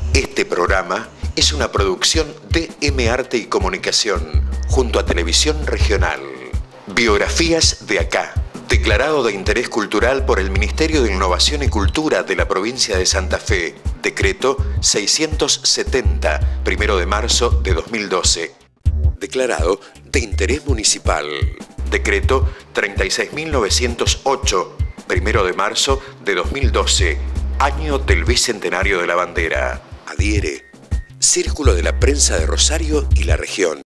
Este programa es una producción de M Arte y Comunicación, junto a Televisión Regional. Biografías de acá. Declarado de interés cultural por el Ministerio de Innovación y Cultura de la provincia de Santa Fe. Decreto 670, 1 de marzo de 2012. Declarado de interés municipal. Decreto 36.908, 1 de marzo de 2012. Año del Bicentenario de la Bandera. Adhiere Círculo de la Prensa de Rosario y la Región.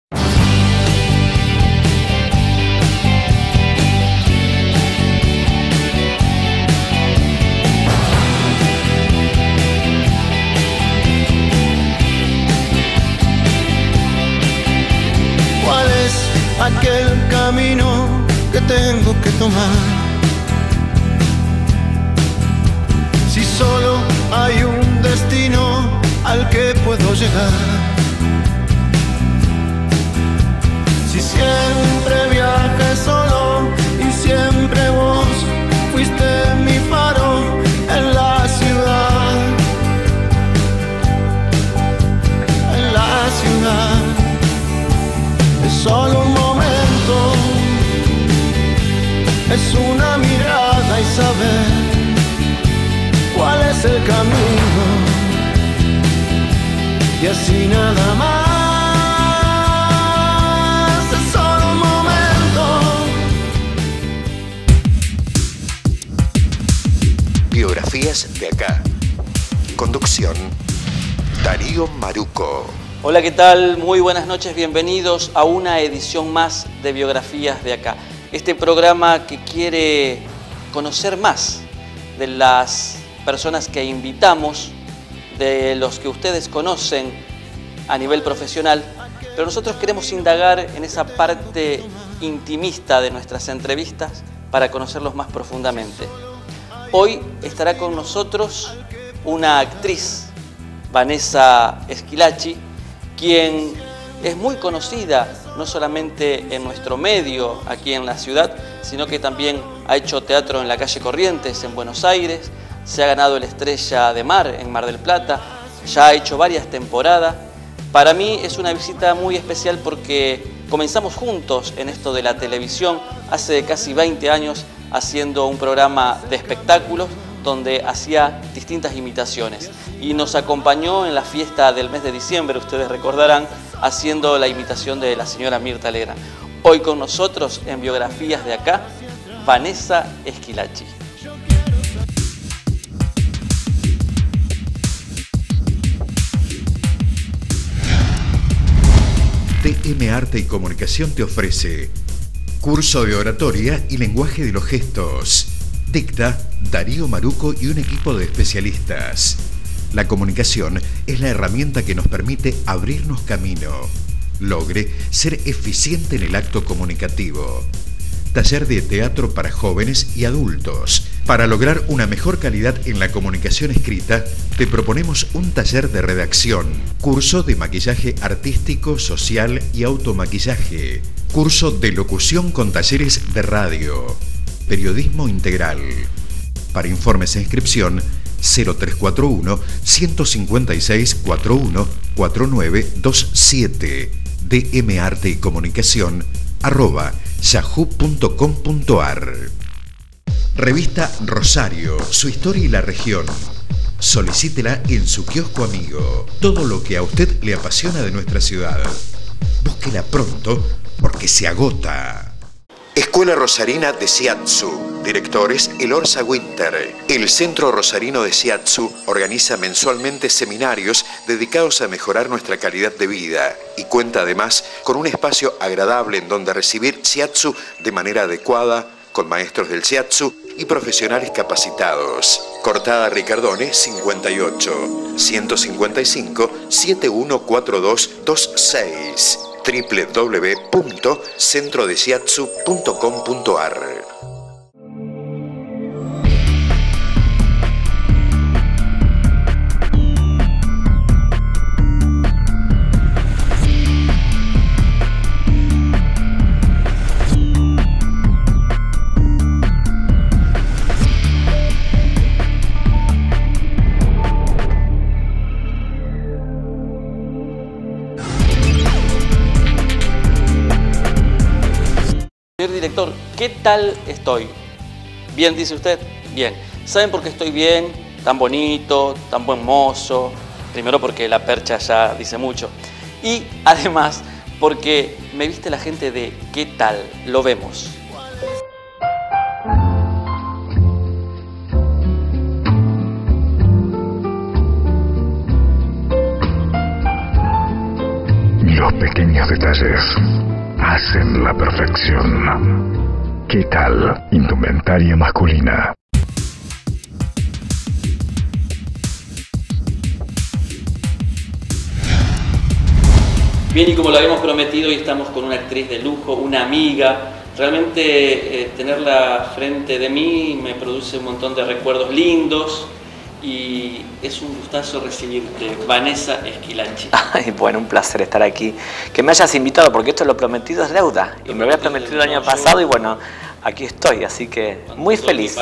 ¿Cuál es aquel camino que tengo que tomar? Si solo hay un destino al que puedo llegar. Si siempre viajé solo y siempre vos fuiste mi faro en la ciudad. En la ciudad. Es solo un momento, es una mirada y saber cuál es el camino. Y así nada más, es solo un momento. Biografías de acá. Conducción, Darío Maruco. Hola, ¿qué tal? Muy buenas noches, bienvenidos a una edición más de Biografías de acá. Este programa que quiere conocer más de las personas que invitamos, de los que ustedes conocen a nivel profesional, pero nosotros queremos indagar en esa parte intimista de nuestras entrevistas para conocerlos más profundamente. Hoy estará con nosotros una actriz, Vanessa Schillaci, quien es muy conocida no solamente en nuestro medio aquí en la ciudad, sino que también ha hecho teatro en la calle Corrientes en Buenos Aires, se ha ganado el Estrella de Mar en Mar del Plata, ya ha hecho varias temporadas. Para mí es una visita muy especial porque comenzamos juntos en esto de la televisión hace casi 20 años haciendo un programa de espectáculos donde hacía distintas imitaciones y nos acompañó en la fiesta del mes de diciembre, ustedes recordarán, haciendo la imitación de la señora Mirta Legrand. Hoy con nosotros en Biografías de acá, Vanessa Schillaci. DM Arte y Comunicación te ofrece curso de oratoria y lenguaje de los gestos. Dicta Darío Maruco y un equipo de especialistas. La comunicación es la herramienta que nos permite abrirnos camino. Logre ser eficiente en el acto comunicativo. Taller de teatro para jóvenes y adultos. Para lograr una mejor calidad en la comunicación escrita, te proponemos un taller de redacción, curso de maquillaje artístico, social y automaquillaje, curso de locución con talleres de radio, periodismo integral. Para informes e inscripción, 0341-156-414927, dmarteycomunicación@yahoo.com.ar. Revista Rosario, su historia y la región. Solicítela en su kiosco amigo. Todo lo que a usted le apasiona de nuestra ciudad. Búsquela pronto porque se agota. Escuela Rosarina de Shiatsu. Directores Elorza Winter. El Centro Rosarino de Shiatsu organiza mensualmente seminarios dedicados a mejorar nuestra calidad de vida y cuenta además con un espacio agradable en donde recibir Shiatsu de manera adecuada, con maestros del Shiatsu y profesionales capacitados. Cortada Ricardone 58 155 714226 www.centrodeshiatsu.com.ar. Héctor, ¿qué tal estoy? ¿Bien, dice usted? Bien. ¿Saben por qué estoy bien? Tan bonito, tan buen mozo. Primero porque la percha ya dice mucho. Y además porque me viste la gente de ¿qué tal? Lo vemos. Los pequeños detalles hacen la perfección. ¿Qué tal? Indumentaria masculina. Bien, y como lo habíamos prometido, hoy estamos con una actriz de lujo, una amiga. Realmente tenerla frente de mí me produce un montón de recuerdos lindos y es un gustazo recibirte, Vanessa Esquilachi. Ay, bueno, un placer estar aquí. Que me hayas invitado, porque esto lo prometido es deuda. Y me lo habías prometido el año pasado y bueno, aquí estoy, así que muy feliz.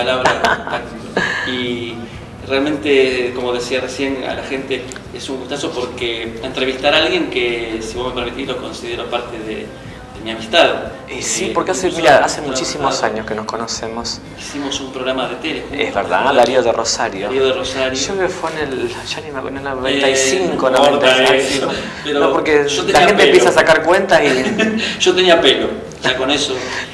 Y realmente, como decía recién a la gente, es un gustazo porque entrevistar a alguien que, si vos me permitís, lo considero parte de mi amistad. Y sí, porque hace muchísimos años que nos conocemos. Hicimos un programa de tele. Es verdad, Darío de Rosario. Darío de Rosario. Yo creo que fue en el, ya ni me acuerdo, en el 95, 96. No, porque la gente empieza a sacar cuentas y... Yo tenía pelo, ya con eso.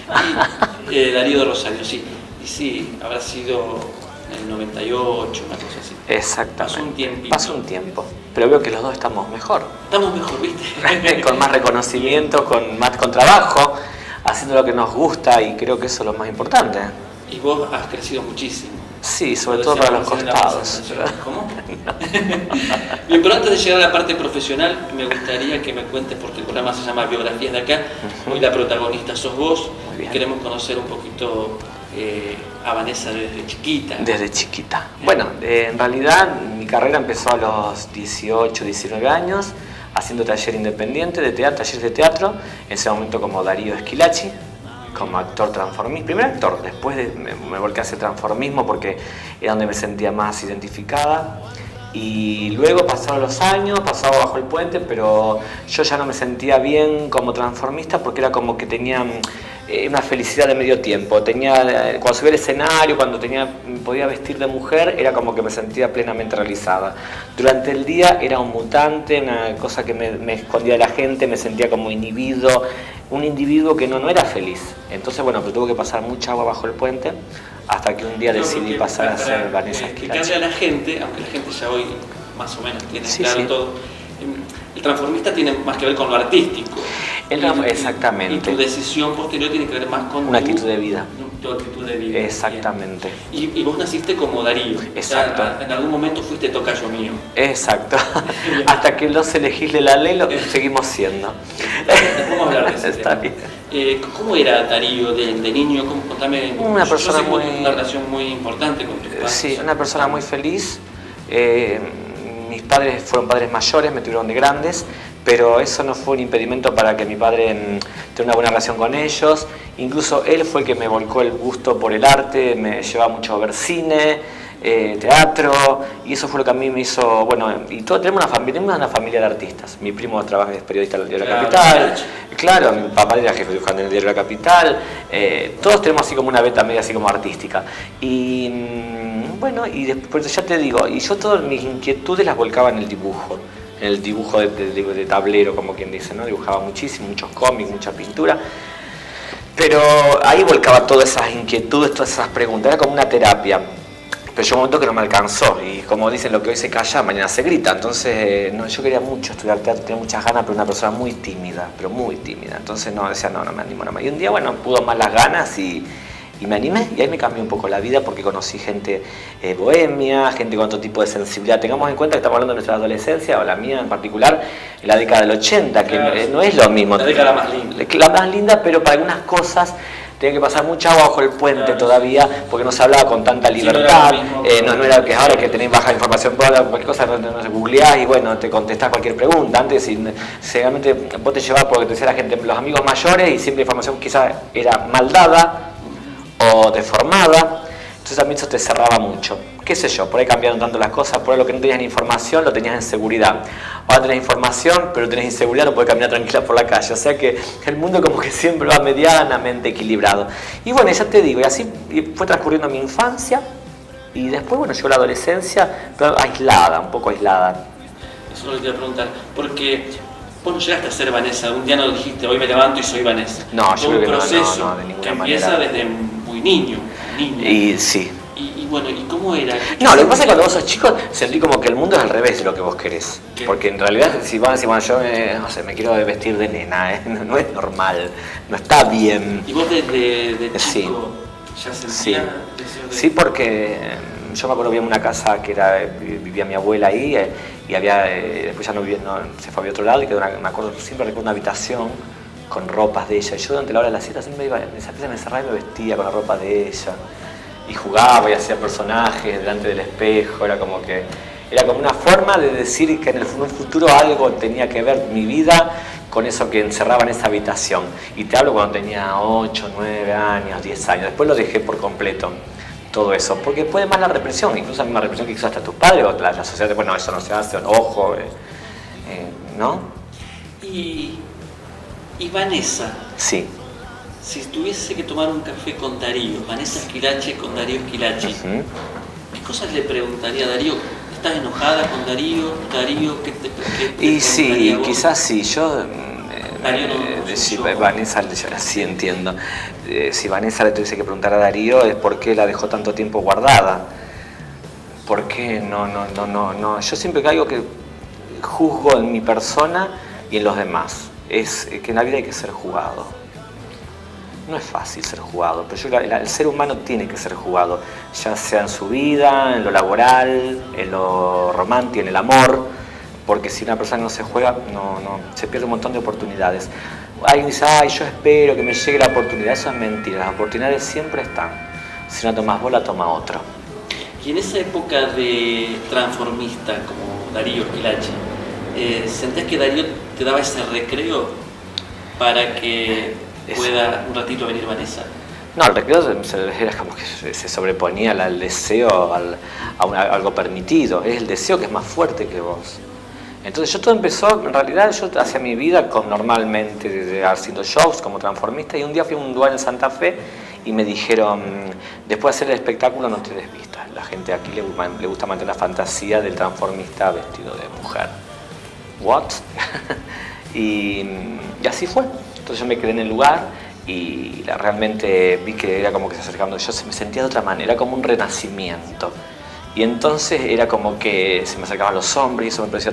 Y, Darío de Rosario, sí. Y sí, habrá sido en el 98, una cosa así. Exactamente. Pasó un tiempo. Pero veo que los dos estamos mejor. Estamos mejor, ¿viste? Con más reconocimiento, con trabajo, haciendo lo que nos gusta y creo que eso es lo más importante. Y vos has crecido muchísimo. Sí, sobre todo para los costados. ¿Cómo? Bien, pero antes de llegar a la parte profesional, me gustaría que me cuentes, porque el programa se llama Biografías de Acá. Hoy la protagonista sos vos. Queremos conocer un poquito a Vanessa desde chiquita. Desde chiquita. Bueno, en realidad mi carrera empezó a los 18, 19 años, haciendo taller independiente de teatro, talleres de teatro, en ese momento como Darío Esquilachi, como actor transformista. Primer actor, después me volqué a hacer transformismo porque era donde me sentía más identificada. Y luego pasaron los años, pasaba bajo el puente, pero yo ya no me sentía bien como transformista porque era como que tenía una felicidad de medio tiempo. Cuando subía al escenario, cuando podía vestir de mujer, era como que me sentía plenamente realizada. Durante el día era un mutante, una cosa que me escondía de la gente, me sentía como inhibido, un individuo que no era feliz. Entonces, bueno, pero tuve que pasar mucha agua bajo el puente hasta que un día decidí pasar a ser Vanessa Esquilachi. Explicarle a la gente, aunque la gente ya hoy más o menos tiene claro todo, el transformista tiene más que ver con lo artístico. Exactamente. Y tu decisión posterior tiene que ver más con una actitud de vida. Tu actitud de vida. Exactamente. Y vos naciste como Darío. Exacto. O sea, en algún momento fuiste tocayo mío. Exacto. Hasta que no se legisle la ley, lo seguimos siendo. Vamos a hablar de eso. Está bien. ¿Cómo era Darío de niño? Contame. Una persona una relación muy importante con tus padres. Sí, una persona muy feliz. Mis padres fueron padres mayores, me tuvieron de grandes, pero eso no fue un impedimento para que mi padre tuviera una buena relación con ellos. Incluso él fue el que me volcó el gusto por el arte, me llevaba mucho a ver cine, teatro, y eso fue lo que a mí me hizo, bueno, y tenemos una familia de artistas. Mi primo trabaja de periodista del Diario de la Capital, claro, mi papá era jefe de dibujante en el Diario de la Capital, todos tenemos así como una beta media así como artística. Y bueno, y después ya te digo, y yo todas mis inquietudes las volcaba en el dibujo de tablero, como quien dice, ¿no? Dibujaba muchísimo, muchos cómics, mucha pintura. Pero ahí volcaba todas esas inquietudes, todas esas preguntas, era como una terapia. Pero llegó un momento que no me alcanzó, y como dicen, lo que hoy se calla, mañana se grita. Entonces, yo quería mucho estudiar teatro, tenía muchas ganas, pero una persona muy tímida, Entonces decía, no me animo. Y un día, bueno, pudo más las ganas y me animé, y ahí me cambió un poco la vida porque conocí gente bohemia, gente con otro tipo de sensibilidad. Tengamos en cuenta que estamos hablando de nuestra adolescencia, o la mía en particular, en la década del 80, que claro, no es lo mismo. La década más linda. La más linda, pero para algunas cosas tenía que pasar mucha agua bajo el puente, claro, todavía, porque no se hablaba con tanta libertad, no era que ahora que tenéis baja información, cualquier cosa no se googleás y bueno, te contestás cualquier pregunta. Antes, seguramente vos te llevabas porque te decía la gente, los amigos mayores, y siempre la información quizás era mal dada o deformada. Entonces también eso te cerraba mucho. Qué sé yo, por ahí cambiaron tanto las cosas, por ahí lo que no tenías ni información lo tenías en seguridad. Ahora tenés información, pero tenés inseguridad, no podés caminar tranquila por la calle. O sea que el mundo como que siempre va medianamente equilibrado. Y bueno, ya te digo, y así fue transcurriendo mi infancia, y después, bueno, llegó la adolescencia, pero aislada, un poco aislada. Eso es lo que te iba a preguntar, porque vos no llegaste a ser Vanessa, un día no dijiste, hoy me levanto y soy Vanessa. No, yo creo que proceso no, de ninguna que empieza manera. desde muy niño, niña. Y sí. Y bueno, ¿y cómo era? No, lo que pasa es que cuando vos sos chico sentí como que el mundo es al revés de lo que vos querés. ¿Qué? Porque en realidad si van a decir, bueno, yo no sé, me quiero vestir de nena, no es normal, no está bien. ¿Y vos de Sí. chico ya sentías Sí, deseo de... sí, porque yo me acuerdo que había una casa que vivía mi abuela ahí y había, después ya no vivía, se fue a otro lado y quedó me acuerdo, siempre recuerdo una habitación con ropas de ella. Y yo durante la hora de la siesta siempre iba, me encerraba y me vestía con la ropa de ella. Y jugaba y hacía personajes delante del espejo, era como una forma de decir que en un futuro algo tenía que ver mi vida con eso que encerraba en esa habitación. Y te hablo cuando tenía 8, 9 años, 10 años, después lo dejé por completo, todo eso, porque después además la represión, incluso la misma represión que hizo hasta tus padres o la sociedad, bueno, eso no se hace, ojo, ¿no? Y Vanessa, Sí. si tuviese que tomar un café con Darío, Vanessa Schillaci con Darío Schillaci, ¿qué cosas le preguntaría a Darío? ¿Estás enojada con Darío? ¿Darío qué te Y sí, preguntaría vos? quizás sí, yo... Darío no si yo. Vanessa, sí entiendo. Si Vanessa le tuviese que preguntar a Darío es por qué la dejó tanto tiempo guardada. ¿Por qué no? Yo siempre caigo que juzgo en mi persona y en los demás. Es que en la vida hay que ser jugado. No es fácil ser jugado, pero yo creo que el ser humano tiene que ser jugado, ya sea en su vida, en lo laboral, en lo romántico, en el amor, porque si una persona no se juega, se pierde un montón de oportunidades. Alguien dice, ay, yo espero que me llegue la oportunidad. Eso es mentira, las oportunidades siempre están. Si no tomas vos, la toma otro. Y en esa época de transformista como Darío Schillaci, ¿sentías que Darío te daba ese recreo para que pueda un ratito venir Vanessa? No, el recreo era como que se sobreponía al deseo, a algo permitido. Es el deseo que es más fuerte que vos. Entonces todo empezó, en realidad yo hacía mi vida normalmente haciendo shows como transformista, y un día fui a un lugar en Santa Fe y me dijeron, después de hacer el espectáculo no te des vista. La gente aquí le gusta mantener la fantasía del transformista vestido de mujer. ¿What? y así fue. Entonces yo me quedé en el lugar y realmente vi que era como que se acercando. Yo me sentía de otra manera, como un renacimiento. Y entonces era como que se me acercaban los hombres y eso me parecía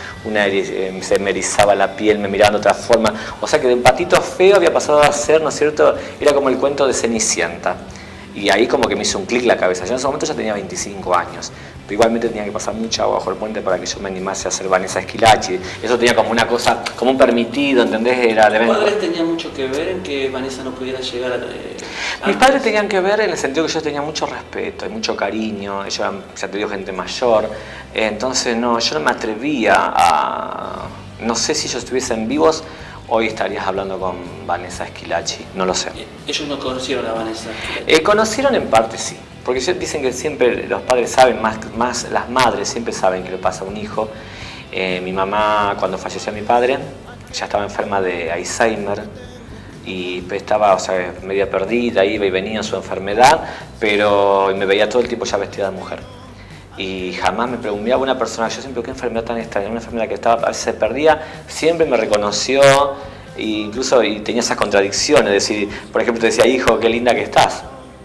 se me erizaba la piel, me miraban de otra forma. O sea que de un patito feo había pasado a ser, ¿no es cierto? Era como el cuento de Cenicienta. Y ahí como que me hizo un clic la cabeza. Yo en ese momento ya tenía 25 años. Pero igualmente tenía que pasar mucha agua bajo el puente para que yo me animase a ser Vanessa Schillaci. Eso tenía como una cosa, como un permitido, ¿entendés? ¿Tus padres tenían mucho que ver en que Vanessa no pudiera llegar a... Mis padres tenían que ver en el sentido que yo tenía mucho respeto y mucho cariño. Ellos eran, ya te digo, gente mayor. Entonces yo no me atrevía a... No sé si ellos estuviesen vivos, hoy estarías hablando con Vanessa Schillaci, no lo sé. ¿Ellos no conocieron a Vanessa? Conocieron en parte, sí. Porque dicen que siempre los padres saben, más las madres siempre saben qué le pasa a un hijo. Mi mamá, cuando falleció mi padre, ya estaba enferma de Alzheimer y estaba, o sea, media perdida, iba y venía en su enfermedad, pero me veía todo el tiempo ya vestida de mujer. Y jamás me preguntaba una persona, yo siempre, ¿qué enfermedad tan extraña? Una enfermedad que estaba, a veces se perdía, siempre me reconoció, e incluso y tenía esas contradicciones, es decir, por ejemplo, te decía, hijo, qué linda que estás.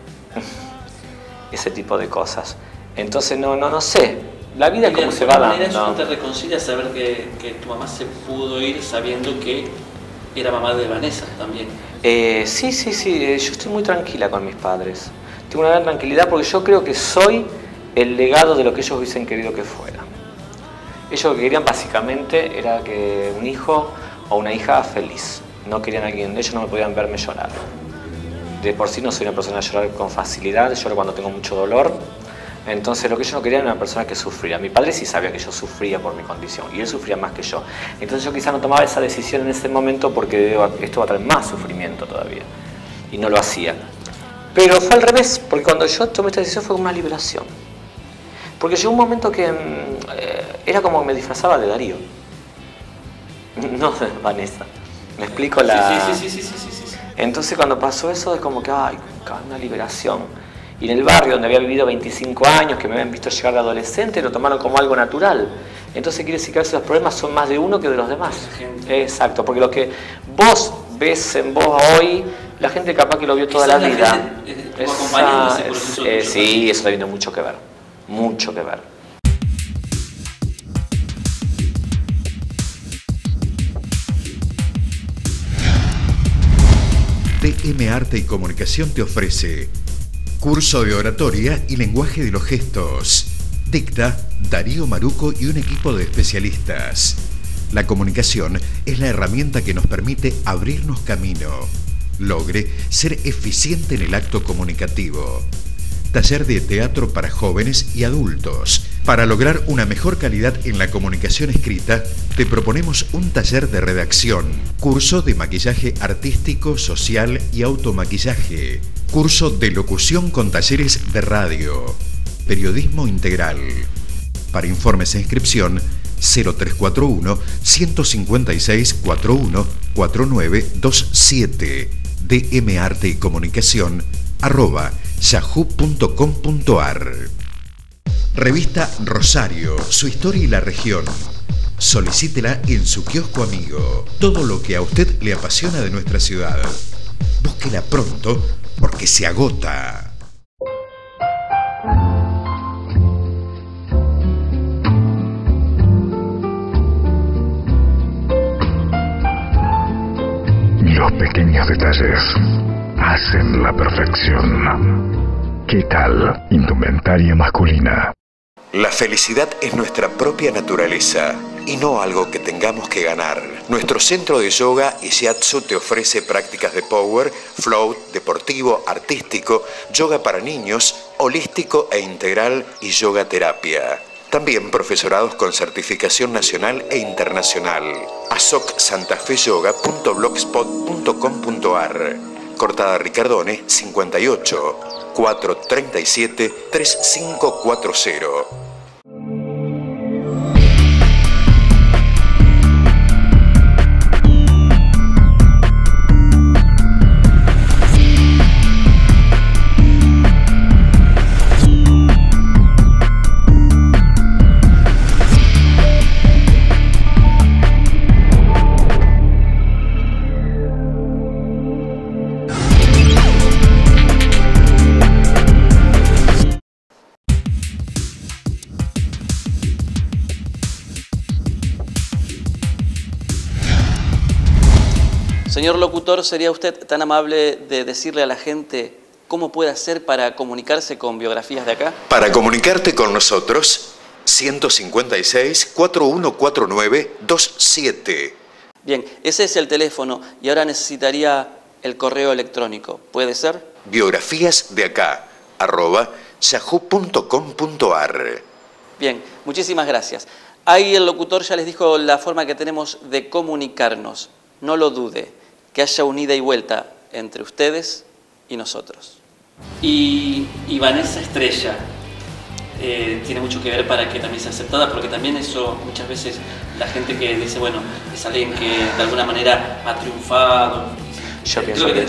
Ese tipo de cosas. Entonces no sé, la vida como se va dando. ¿Eso no te reconcilia saber que tu mamá se pudo ir sabiendo que era mamá de Vanessa también? Sí, yo estoy muy tranquila con mis padres. Tengo una gran tranquilidad porque yo creo que soy el legado de lo que ellos hubiesen querido que fuera. Ellos lo que querían básicamente era que un hijo o una hija feliz. No querían a alguien, ellos no me podían verme llorar. De por sí no soy una persona de llorar con facilidad, lloro cuando tengo mucho dolor. Entonces lo que ellos no querían era una persona que sufriera. Mi padre sí sabía que yo sufría por mi condición y él sufría más que yo. Entonces yo quizá no tomaba esa decisión en ese momento porque esto va a traer más sufrimiento todavía. Y no lo hacía. Pero fue al revés, Porque cuando yo tomé esta decisión fue una liberación. Porque llegó un momento que era como que me disfrazaba de Darío. No de Vanessa. ¿Me explico la...? Sí. Entonces cuando pasó eso es como que, ay, una liberación. Y en el barrio donde había vivido 25 años, que me habían visto llegar de adolescente, lo tomaron como algo natural. Entonces quiere decir que a veces los problemas son más de uno que de los demás. Exacto, porque lo que vos ves en vos hoy, la gente capaz que lo vio toda la vida. Sí, eso tiene mucho que ver. Mucho que ver. TM Arte y Comunicación te ofrece curso de oratoria y lenguaje de los gestos. Dicta Darío Maruco y un equipo de especialistas. La comunicación es la herramienta que nos permite abrirnos camino. Logre ser eficiente en el acto comunicativo. Taller de teatro para jóvenes y adultos. Para lograr una mejor calidad en la comunicación escrita, te proponemos un taller de redacción, curso de maquillaje artístico, social y automaquillaje, curso de locución con talleres de radio, periodismo integral. Para informes e inscripción, 0341 156 41 4927, dmarte y comunicación @yahoo.com.ar. Revista Rosario, su historia y la región. Solicítela en su kiosco amigo. Todo lo que a usted le apasiona de nuestra ciudad. Búsquela pronto porque se agota. Los pequeños detalles hacen la perfección. ¿Qué tal indumentaria masculina? La felicidad es nuestra propia naturaleza y no algo que tengamos que ganar. Nuestro centro de yoga y shiatsu te ofrece prácticas de power, float, deportivo, artístico, yoga para niños, holístico e integral y yoga terapia. También profesorados con certificación nacional e internacional. asocsantafeyoga.blogspot.com.ar. Cortada Ricardone 58 437 3540. Señor locutor, ¿sería usted tan amable de decirle a la gente cómo puede hacer para comunicarse con Biografías de Acá? Para comunicarte con nosotros, 156 4149 27. Bien, ese es el teléfono y ahora necesitaría el correo electrónico. ¿Puede ser? Biografías de Acá, @yahoo.com.ar. Bien, muchísimas gracias. Ahí el locutor ya les dijo la forma que tenemos de comunicarnos. No lo dude, que haya un ida y vuelta entre ustedes y nosotros. Y Vanessa Estrella tiene mucho que ver para que también sea aceptada, porque también eso muchas veces la gente que dice, bueno, es alguien que de alguna manera ha triunfado. Yo pienso que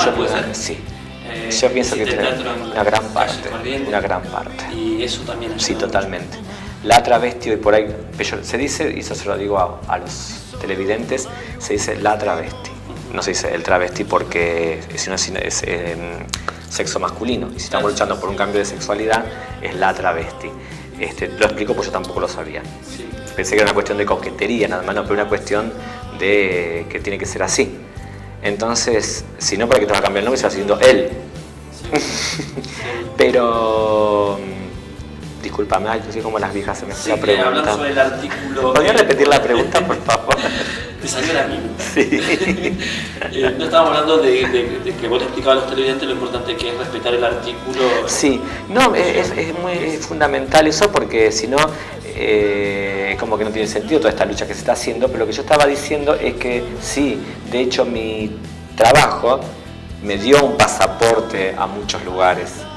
tiene una gran parte. Y eso también sí, totalmente. La travesti hoy por ahí, se dice, y eso se lo digo a los televidentes, se dice la travesti. No se dice el travesti porque es sexo masculino. Y si estamos luchando por un cambio de sexualidad, es la travesti. Lo explico porque yo tampoco lo sabía. Sí. Pensé que era una cuestión de coquetería, nada más, no, pero una cuestión de que tiene que ser así. Entonces, si no, ¿para qué te va a cambiar el nombre? Se va siendo él. Sí. Pero... discúlpame, yo soy como las viejas, se me fue la pregunta. Hablando sobre el artículo... ¿Podría repetir la pregunta, por favor? Te salió la misma. Sí. No estábamos hablando de que vos le explicabas a los televidentes lo importante que es respetar el artículo. Sí, no, es muy fundamental eso, porque si no, como que no tiene sentido toda esta lucha que se está haciendo, pero lo que yo estaba diciendo es que sí, de hecho mi trabajo me dio un pasaporte a muchos lugares.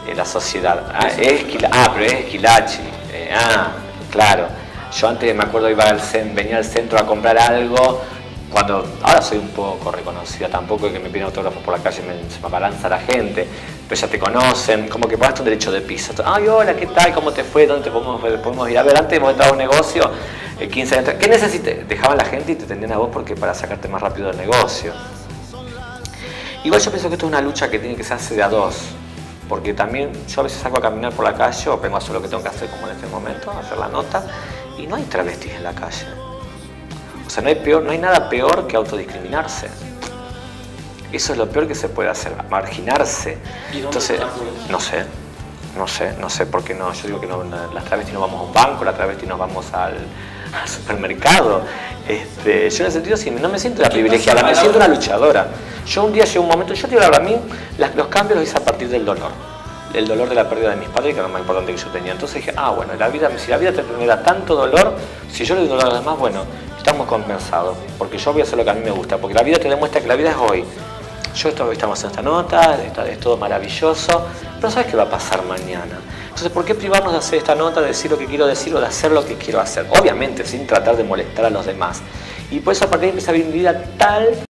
la sociedad. Pero es Esquilachi. Claro. Yo antes me acuerdo venía al centro a comprar algo, ahora soy un poco reconocida, tampoco es que me piden autógrafos por la calle, se me abalanza la gente, pero ya te conocen, como que pagaste un derecho de piso. Ay, hola, ¿qué tal? ¿Cómo te fue? ¿Dónde te podemos ir a ver? Antes hemos entrado a un negocio, 15 años, ¿qué necesitas? Dejaban la gente y te atendían a vos para sacarte más rápido del negocio. Igual yo pienso que esto es una lucha que tiene que hacerse de a dos, porque también yo a veces salgo a caminar por la calle o vengo a hacer lo que tengo que hacer como en este momento, hacer la nota, y no hay travestis en la calle. O sea, no hay nada peor que autodiscriminarse. Eso es lo peor que se puede hacer, marginarse. Entonces, no sé por qué no. Yo digo que no, las travestis no vamos a un banco, las travestis no vamos al supermercado. Yo en ese sentido no me siento una privilegiada, me siento una luchadora. Yo un día llegó un momento, yo te digo la verdad, a mí los cambios los hice a partir del dolor. El dolor de la pérdida de mis padres, que era lo más importante que yo tenía. Entonces dije, bueno, si la vida te genera tanto dolor, si yo le doy dolor a los demás, bueno, estamos compensados, porque yo voy a hacer lo que a mí me gusta, porque la vida te demuestra que la vida es hoy. Estamos haciendo esta nota, es todo maravilloso, pero ¿sabes qué va a pasar mañana? Entonces, ¿por qué privarnos de hacer esta nota, de decir lo que quiero decir o de hacer lo que quiero hacer? Obviamente, sin tratar de molestar a los demás. Y por eso a partir de ahí empieza a vivir mi vida tal